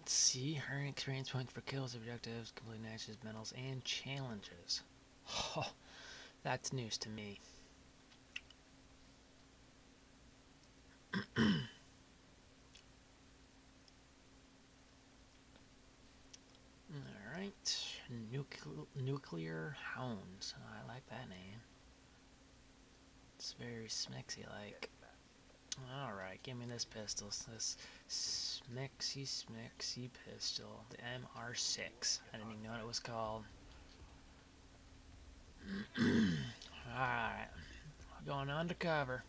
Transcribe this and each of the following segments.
Let's see. Earn experience points for kills, objectives, complete matches, medals, and challenges. Oh, that's news to me. Alright. Nuclear Hounds. Oh, I like that name. It's very smexy like. Alright, give me this pistol. This smexy pistol. The MR6. I didn't even know what it was called. Alright. Going undercover.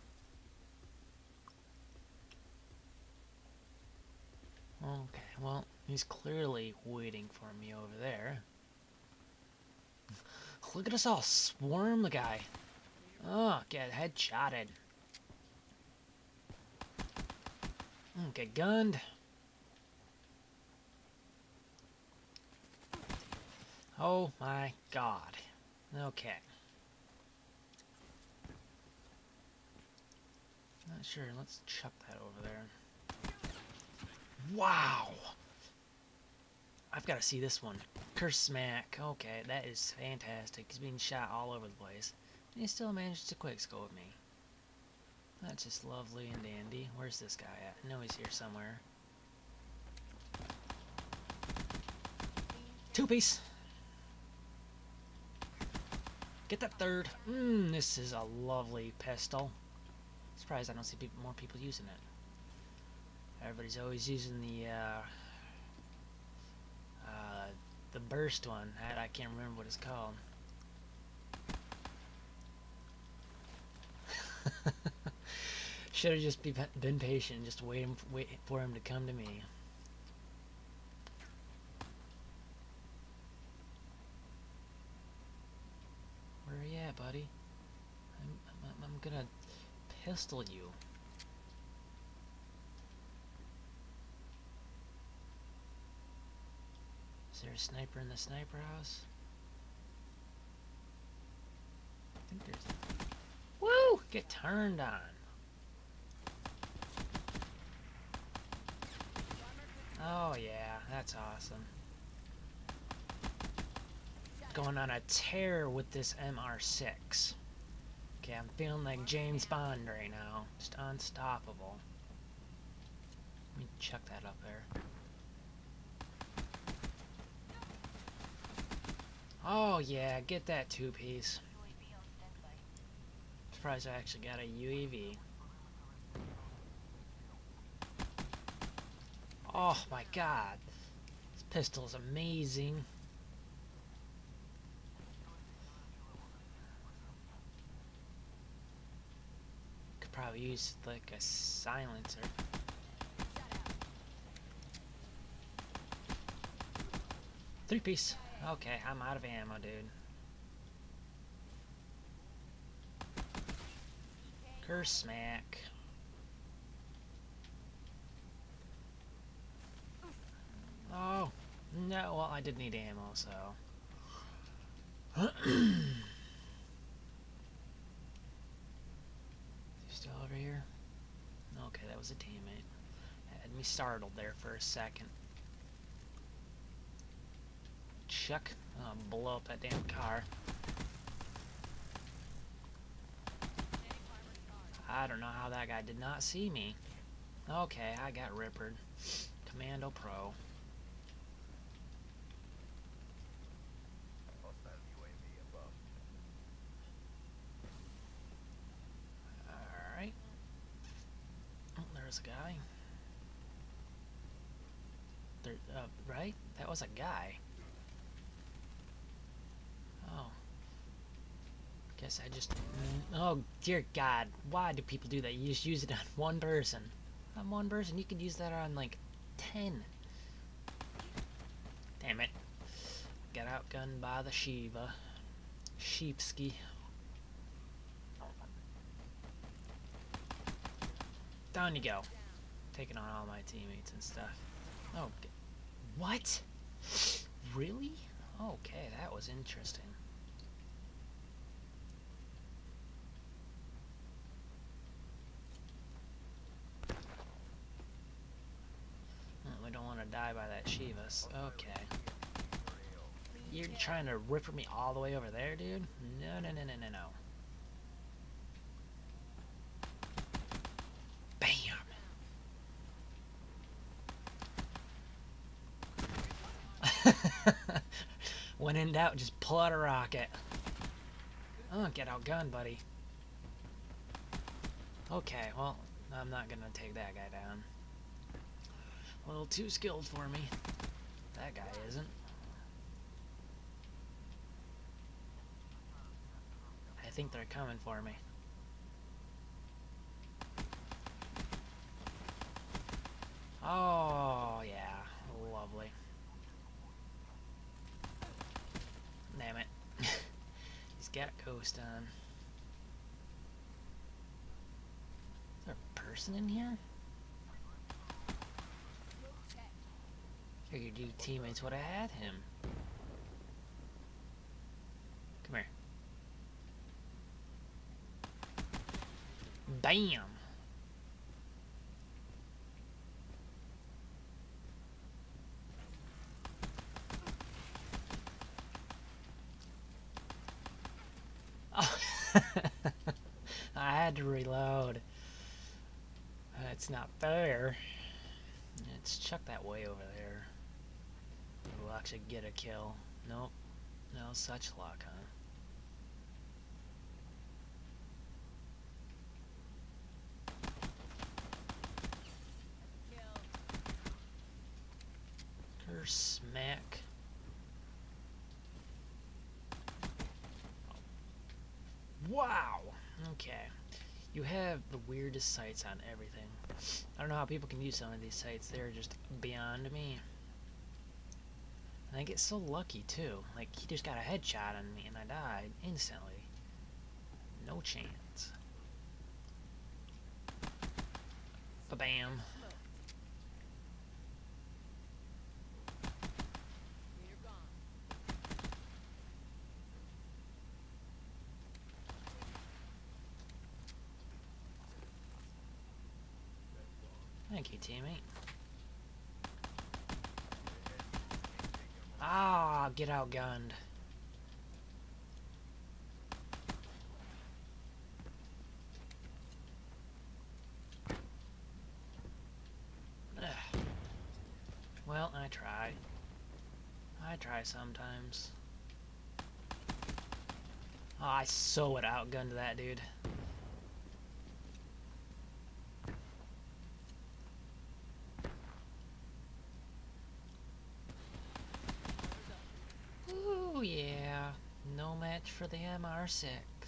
Okay, well, he's clearly waiting for me over there. Look at us all swarm the guy. Oh, get headshotted. Get gunned. Oh my god. Okay. Not sure, let's chuck that over there. Wow! I've got to see this one. Curse Smack. Okay, that is fantastic. He's being shot all over the place. And he still managed to quickscope me. That's just lovely and dandy. Where's this guy at? I know he's here somewhere. Two-piece! Get that third. This is a lovely pistol. Surprised I don't see more people using it. Everybody's always using the burst one. I can't remember what it's called. Should have just been patient, just wait for him to come to me. Where are you at, buddy? I'm gonna pistol you. Is there a sniper in the sniper house? I think there's... Woo! Get turned on. Oh yeah, that's awesome. Going on a tear with this MR6. Okay, I'm feeling like James Bond right now. Just unstoppable. Let me chuck that up there. Oh yeah, get that two-piece. Surprised I actually got a UAV. Oh my god. This pistol is amazing. Could probably use like a silencer. Three-piece. Okay, I'm out of ammo, dude. Curse Smack. Oh, no, well, I did need ammo, so. Is he still over here? Okay, that was a teammate. Had me startled there for a second. Chuck. Oh, blow up that damn car. I don't know how that guy did not see me. Okay, I got rippered. Commando Pro. Alright. Oh, there's a guy. There, right? That was a guy. Oh. Guess I just... Oh, dear God. Why do people do that? You just use it on one person. On one person? You could use that on, like, 10. Damn it. Got outgunned by the Shiva. Sheepski. Down you go. Taking on all my teammates and stuff. Oh, what? Really? Okay, that was interesting. We don't want to die by that Shivas. Okay. You're trying to rip me all the way over there, dude? No, no, no, no, no, no. Bam! When in doubt, just pull out a rocket. Oh, get outgunned, buddy. Okay, well, I'm not gonna take that guy down. A little too skilled for me. That guy isn't. I think they're coming for me. Oh, yeah. Lovely. Damn it. He's got Ghost on. Is there a person in here? Figured you teammates would have had him. Come here. Bam! Oh. I had to reload. That's not fair. Let's chuck that way over there. We'll actually get a kill. Nope. No such luck, huh? Curse smack. Wow! Okay. You have the weirdest sights on everything. I don't know how people can use some of these sights. They're just beyond me. And I get so lucky, too. Like, he just got a headshot on me and I died instantly. No chance. Ba-bam. Thank you, teammate. Ah, get outgunned. Ugh. Well, I try. I try sometimes. Oh, I so would outgunned that dude. Ooh, yeah. No match for the MR6.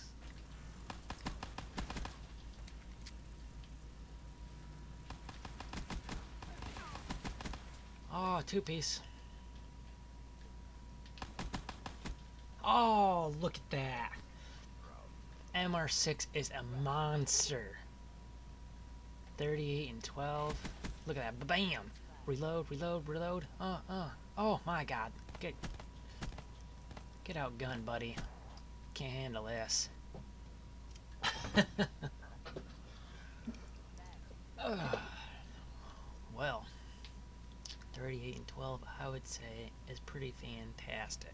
Oh, two-piece. Oh, look at that. MR6 is a monster. 38 and 12. Look at that. Bam! Reload, reload, reload. Oh my god. Get outgunned, buddy. Can't handle this. Well, 38 and 12, I would say, is pretty fantastic.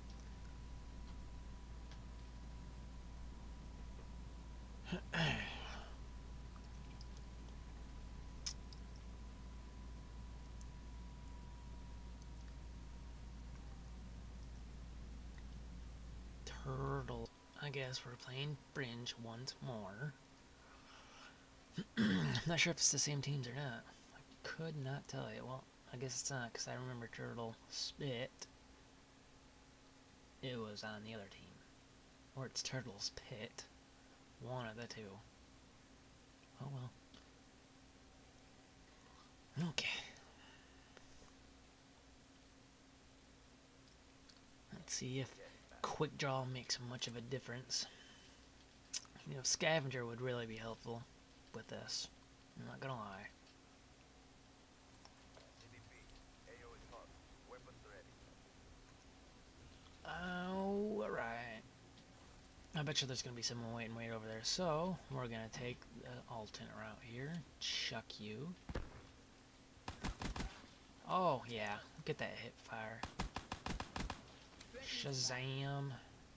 Turtle. I guess we're playing Fringe once more. I'm not sure if it's the same teams or not. I could not tell you. Well, I guess it's not, because I remember Turtle Spit. It was on the other team. Or it's Turtle's Pit. One of the two. Oh well. Okay. Let's see if Quick Draw makes much of a difference. You know, Scavenger would really be helpful with this. I'm not gonna lie. Oh, alright. I bet you there's gonna be someone waiting over there. So, we're gonna take the alternate route here. Chuck you. Oh, yeah. Get that hip fire. Shazam.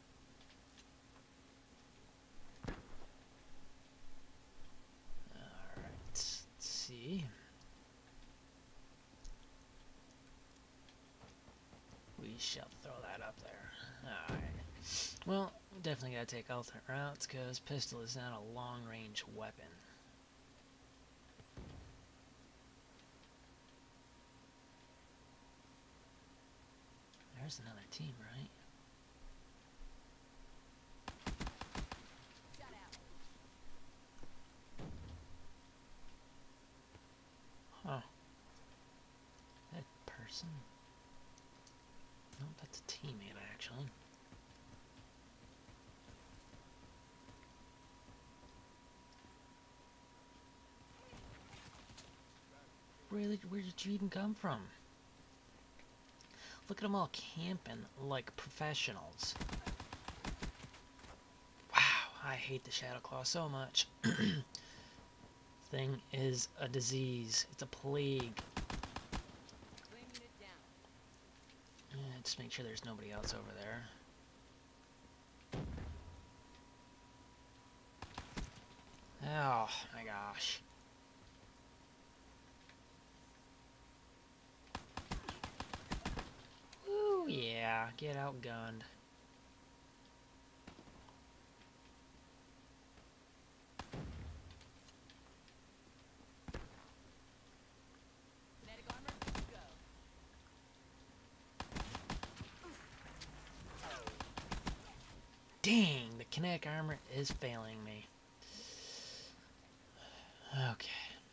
Alright, let's see. We shall throw that up there. Alright. Well, definitely gotta take alternate routes because pistol is not a long-range weapon. There's another team, right? Huh. That person? No, that's a teammate, actually. Really? Where did you even come from? Look at them all camping like professionals. Wow, I hate the Shadow Claw so much. Thing is a disease. It's a plague. Yeah, just make sure there's nobody else over there. Oh my gosh. Woo, yeah, get outgunned. Dang, the kinetic armor is failing me. Okay.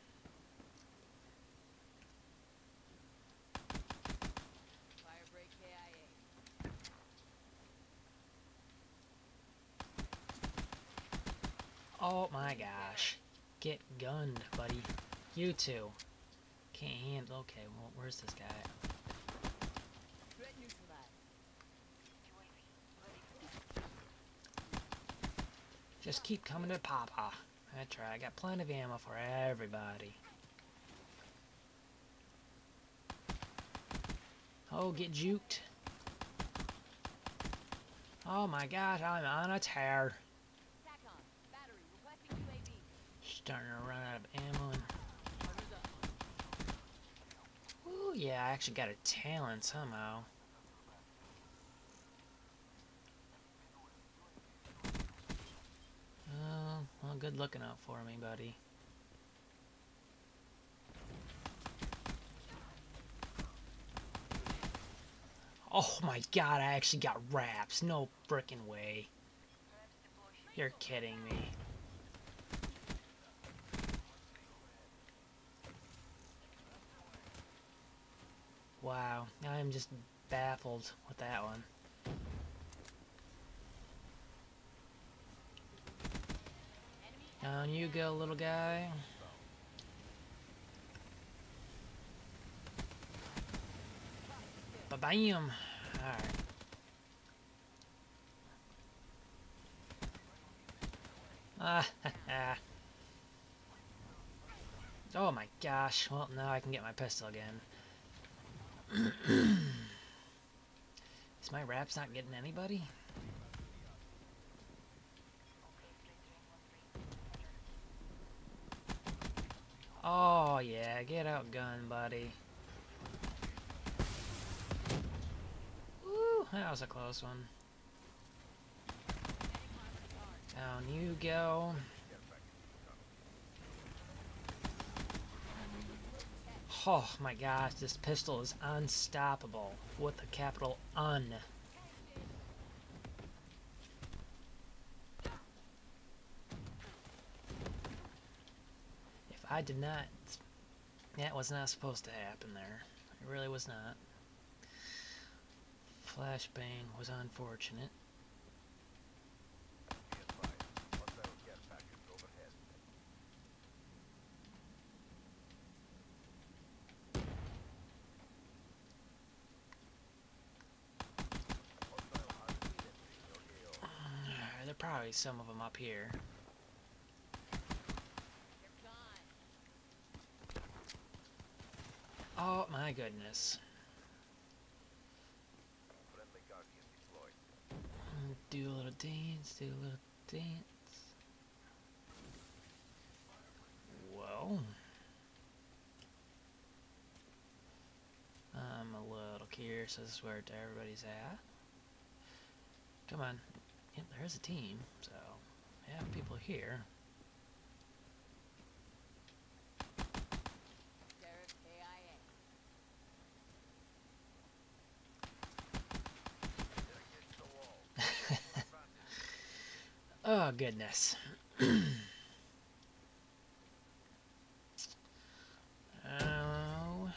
Oh my gosh. Get gunned, buddy. You two. Can't handle. Okay, well, where's this guy? Just keep coming to Papa. That's right, I got plenty of ammo for everybody. Oh, get juked. Oh my gosh, I'm on a tear. Starting to run out of ammo. Ooh, yeah, I actually got a talent somehow. Oh, well, good looking out for me, buddy. Oh my god, I actually got wraps. No frickin' way. You're kidding me. Wow, I'm just baffled with that one. Down you go, little guy. Ba-bam! Alright. Oh my gosh. Well, now I can get my pistol again. Is my wraps not getting anybody? Oh yeah, get outgunned, buddy. Woo, that was a close one. Down you go. Oh my gosh, this pistol is unstoppable with a capital UN. If I did not... That was not supposed to happen there. It really was not. Flashbang was unfortunate. There are probably some of them up here. Oh my goodness. Friendly Guardian deployed. Do a little dance, do a little dance. Whoa. I'm a little curious as to where everybody's at. Come on. Yep, there's a team, so we have people here. Sheriff KIA. They're against the wall. Oh, goodness. Oh.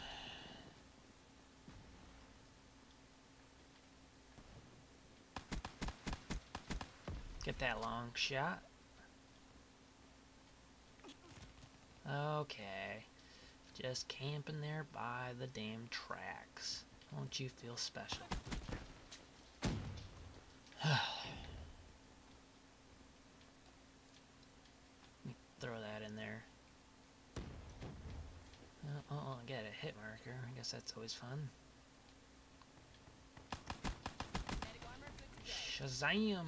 Get that long shot. Okay. Just camping there by the damn tracks. Don't you feel special? Throw that in there. Oh, I got a hit marker. I guess that's always fun. Kinetic armor good to go. Shazam!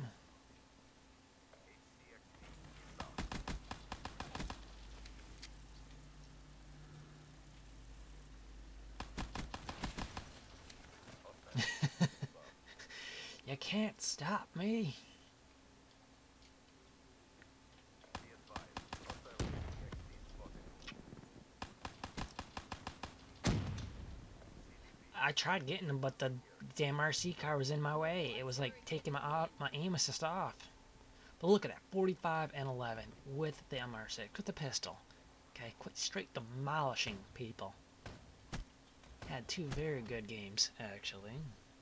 You can't stop me. Be advised. Hostile HCXD spotted. I tried getting him, but the damn RC car was in my way. It was like taking my aim assist off. But look at that, 45 and 11 with the MR6, with the pistol. Okay, quit straight demolishing people. Had two very good games, actually.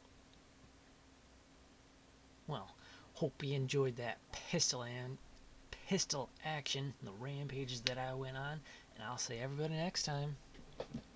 Well, hope you enjoyed that pistol action, the rampages that I went on, and I'll see everybody next time.